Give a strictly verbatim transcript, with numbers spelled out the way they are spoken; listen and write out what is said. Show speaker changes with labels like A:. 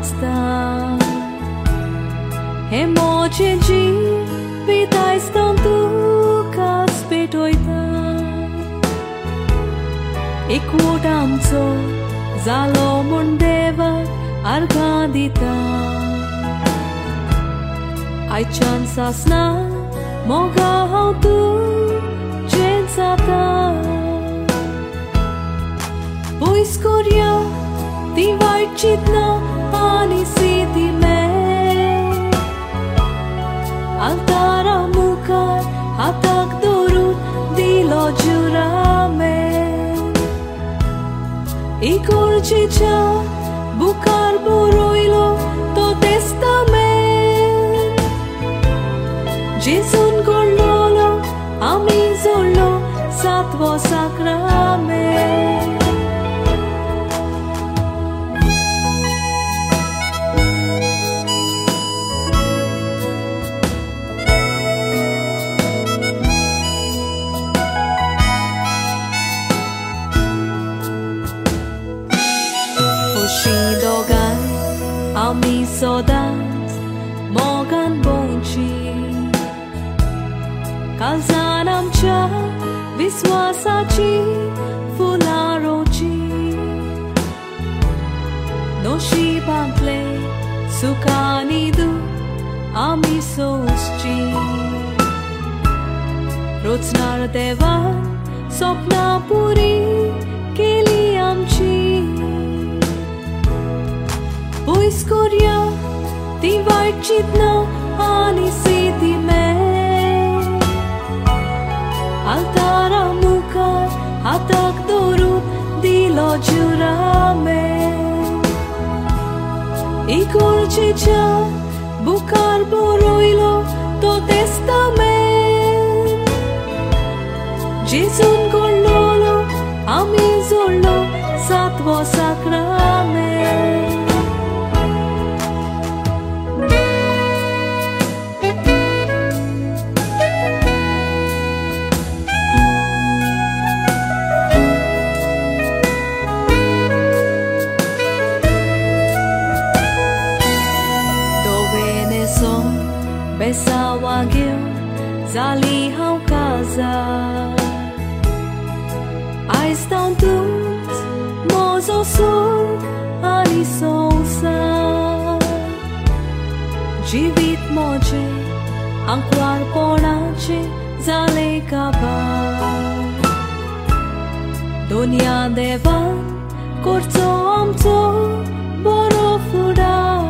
A: nactha emoji jivit aizthon kukach betoita Ekvot amcho zalomun devak argaa dita Aiechahn sasnak moga tugechez zhata Poies koreya devak chintna ani citimaer Altara mukar hatka dorunk dilo jurame Ikurchicha mukar Poilo to testament Jesun korlolo ami zollo satvo sakrament Ami sodat mogan bonchi Kalzan amcho viswasachi fularochi Noshi pantle sukani du ami soschi Rotsnar devak sopna puri keli amchi Poies koreya devak chintna ani citimaer Altara mukar hatka dorunk dilo jurame Ikurchicha mukar Poilo to testament Jesun korlolo ami zollo satvo sakrament Besawagil zali hau kaza aizthon tut mozo sur ani sousa jivit moghe anquar ponache zale kaba dunia devan korzo amcho boro fuda